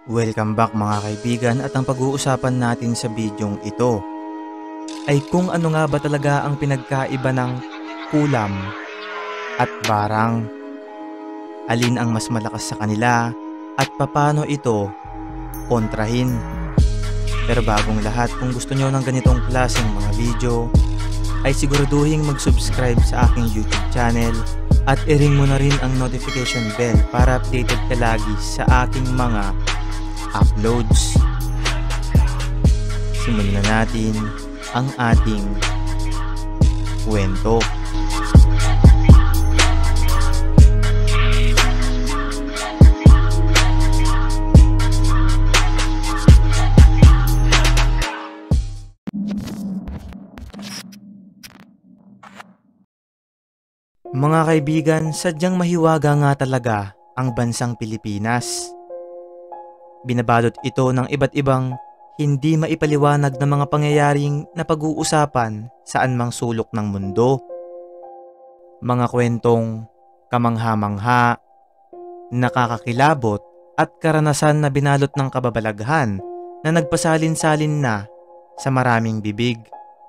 Welcome back mga kaibigan, at ang pag-uusapan natin sa bidyong ito ay kung ano nga ba talaga ang pinagkaiba ng kulam at barang. Alin ang mas malakas sa kanila at papaano ito kontrahin. Pero bagong lahat, kung gusto nyo ng ganitong klaseng mga video ay siguraduhin mag-subscribe sa aking YouTube channel at i-ring mo na rin ang notification bell para updated ka lagi sa aking mga uploads. Simulan na natin ang ating kwento. Mga kaibigan, sadyang mahiwaga nga talaga ang bansang Pilipinas. Binabalot ito ng iba't ibang hindi maipaliwanag na mga pangyayaring napag-uusapan saan mang sulok ng mundo. Mga kwentong kamangha-mangha, nakakakilabot at karanasan na binalot ng kababalaghan na nagpasalin-salin na sa maraming bibig.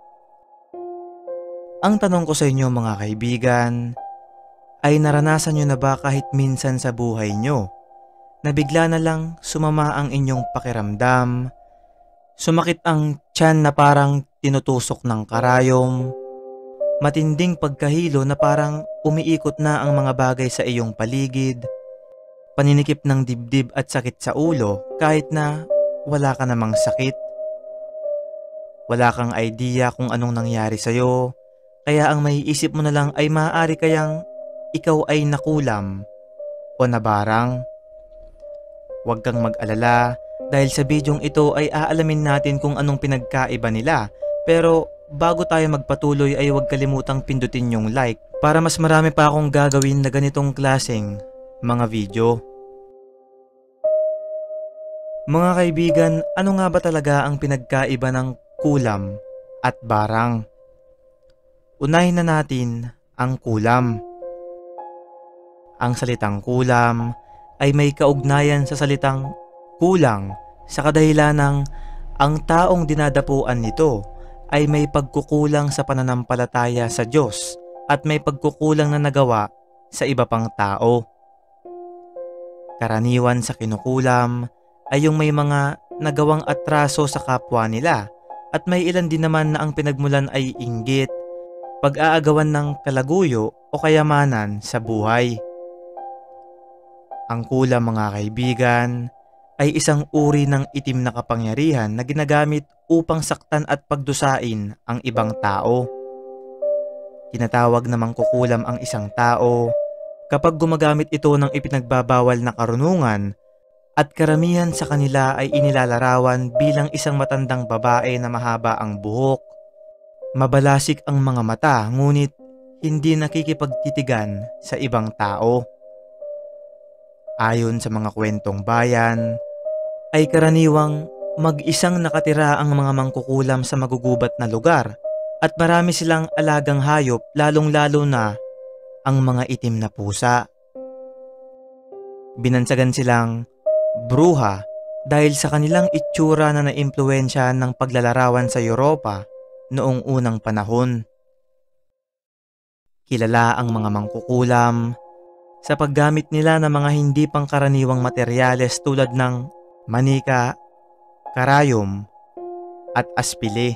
Ang tanong ko sa inyo mga kaibigan, ay naranasan nyo na ba kahit minsan sa buhay nyo na bigla na lang sumama ang inyong pakiramdam, sumakit ang tiyan na parang tinutusok ng karayom, matinding pagkahilo na parang umiikot na ang mga bagay sa iyong paligid, paninikip ng dibdib at sakit sa ulo kahit na wala ka namang sakit. Wala kang idea kung anong nangyari sa'yo, kaya ang maiisip mo na lang ay maaari kayang ikaw ay nakulam o nabarang. Huwag kang mag-alala dahil sa bidyong ito ay aalamin natin kung anong pinagkaiba nila. Pero bago tayo magpatuloy ay huwag kalimutang pindutin yung like para mas marami pa akong gagawin na ganitong klaseng mga video. Mga kaibigan, ano nga ba talaga ang pinagkaiba ng kulam at barang? Unahin na natin ang kulam. Ang salitang kulam ay may kaugnayan sa salitang kulang sa kadahilanang ang taong dinadapuan nito ay may pagkukulang sa pananampalataya sa Diyos at may pagkukulang na nagawa sa iba pang tao. Karaniwan sa kinukulam ay yung may mga nagawang atraso sa kapwa nila at may ilan din naman na ang pinagmulan ay inggit, pag-aagawan ng kalaguyo o kayamanan sa buhay. Ang kulam mga kaibigan ay isang uri ng itim na kapangyarihan na ginagamit upang saktan at pagdusain ang ibang tao. Tinatawag na mangkukulam ang isang tao kapag gumagamit ito ng ipinagbabawal na karunungan at karamihan sa kanila ay inilalarawan bilang isang matandang babae na mahaba ang buhok, mabalasik ang mga mata ngunit hindi nakikipagtitigan sa ibang tao. Ayon sa mga kwentong bayan, ay karaniwang mag-isang nakatira ang mga mangkukulam sa magugubat na lugar at marami silang alagang hayop, lalong-lalo na ang mga itim na pusa. Binansagan silang bruha dahil sa kanilang itsura na naimpluwensya ng paglalarawan sa Europa noong unang panahon. Kilala ang mga mangkukulam sa paggamit nila ng mga hindi pangkaraniwang materyales tulad ng manika, karayom, at aspile.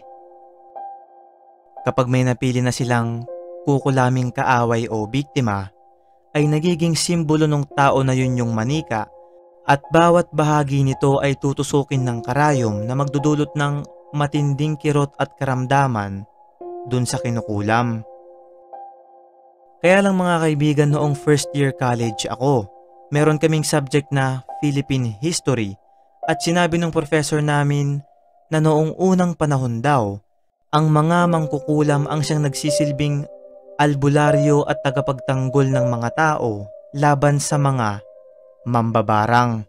Kapag may napili na silang kukulaming kaaway o biktima, ay nagiging simbolo ng tao na yun yung manika at bawat bahagi nito ay tutusukin ng karayom na magdudulot ng matinding kirot at karamdaman dun sa kinukulam. Kaya lang mga kaibigan, noong first year college ako, meron kaming subject na Philippine History at sinabi ng professor namin na noong unang panahon daw, ang mga mangkukulam ang siyang nagsisilbing albularyo at tagapagtanggol ng mga tao laban sa mga mambabarang.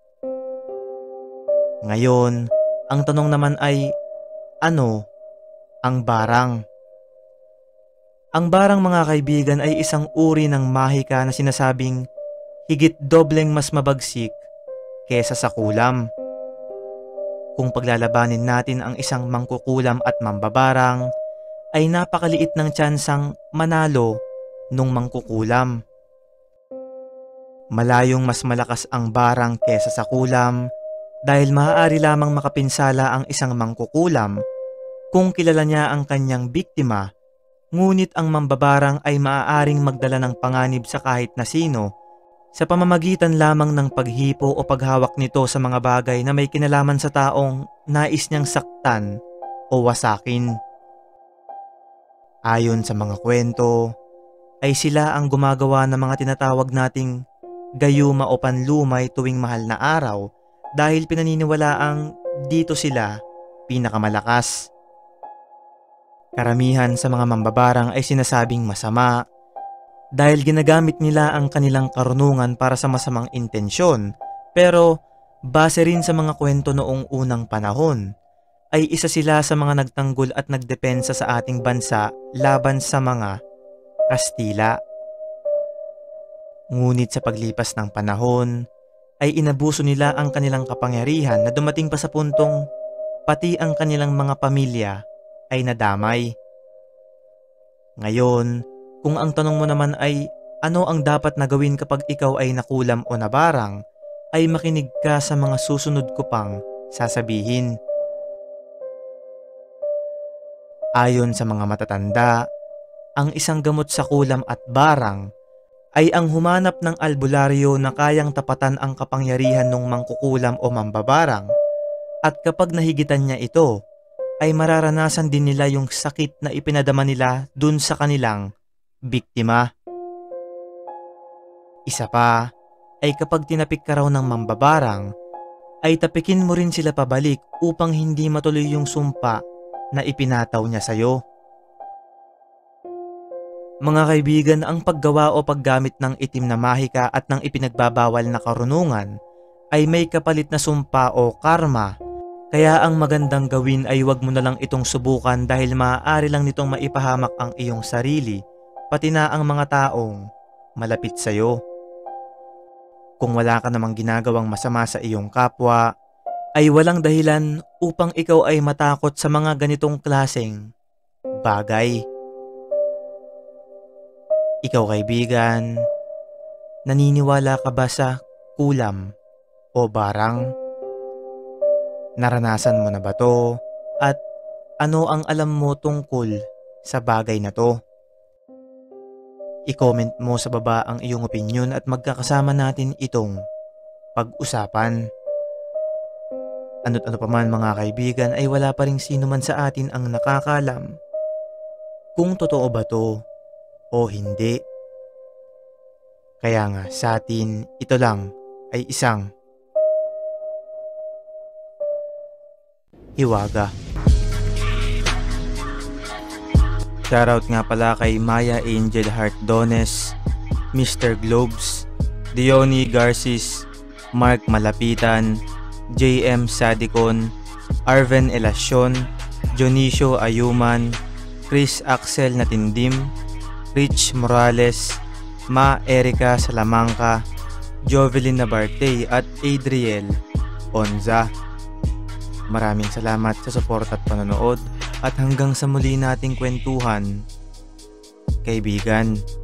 Ngayon, ang tanong naman ay, ano ang barang? Ang barang mga kaibigan ay isang uri ng mahika na sinasabing higit dobleng mas mabagsik kesa sa kulam. Kung paglalabanin natin ang isang mangkukulam at mambabarang, ay napakaliit ng tsansang manalo nung mangkukulam. Malayong mas malakas ang barang kesa sa kulam dahil maaari lamang makapinsala ang isang mangkukulam kung kilala niya ang kanyang biktima, ngunit ang mambabarang ay maaaring magdala ng panganib sa kahit na sino sa pamamagitan lamang ng paghipo o paghawak nito sa mga bagay na may kinalaman sa taong nais niyang saktan o wasakin. Ayon sa mga kwento, ay sila ang gumagawa ng mga tinatawag nating gayuma o panlumay tuwing mahal na araw dahil pinaniniwalaang dito sila pinakamalakas. Karamihan sa mga mambabarang ay sinasabing masama dahil ginagamit nila ang kanilang karunungan para sa masamang intensyon, pero base rin sa mga kwento noong unang panahon, ay isa sila sa mga nagtanggol at nagdepensa sa ating bansa laban sa mga Kastila. Ngunit sa paglipas ng panahon, ay inabuso nila ang kanilang kapangyarihan na dumating pa sa puntong pati ang kanilang mga pamilya ay nadamay. Ngayon, kung ang tanong mo naman ay ano ang dapat na gawin kapag ikaw ay nakulam o nabarang, ay makinig ka sa mga susunod ko pang sasabihin. Ayon sa mga matatanda, ang isang gamot sa kulam at barang ay ang humanap ng albularyo na kayang tapatan ang kapangyarihan ng mangkukulam o mambabarang, at kapag nahigitan niya ito, ay mararanasan din nila yung sakit na ipinadama nila dun sa kanilang biktima. Isa pa, ay kapag tinapik ka raw ng mambabarang, ay tapikin mo rin sila pabalik upang hindi matuloy yung sumpa na ipinataw niya sa'yo. Mga kaibigan, ang paggawa o paggamit ng itim na mahika at ng ipinagbabawal na karunungan ay may kapalit na sumpa o karma, kaya ang magandang gawin ay wag mo na lang itong subukan dahil maaari lang nitong maipahamak ang iyong sarili pati na ang mga taong malapit sa'yo. Kung wala ka namang ginagawang masama sa iyong kapwa, ay walang dahilan upang ikaw ay matakot sa mga ganitong klaseng bagay. Ikaw kaibigan, naniniwala ka ba sa kulam o barang? Naranasan mo na ba to? At ano ang alam mo tungkol sa bagay na to? I-comment mo sa baba ang iyong opinyon at magkakasama natin itong pag-usapan. Ano't ano pa man mga kaibigan ay wala pa ring sino man sa atin ang nakakalam kung totoo ba to o hindi. Kaya nga sa atin ito lang ay isang hiwaga. Shoutout nga pala kay Maya Angel Hartdones, Mr. Globes, Diony Garcis, Mark Malapitan, JM Sadicon, Arven Elacion, Dionisio Ayuman, Chris Axel Natindim, Rich Morales, Ma Erica Salamanca, Jovelyn Nabarte at Adriel Onza. Maraming salamat sa suporta at panonood at hanggang sa muli nating kwentuhan, kaibigan.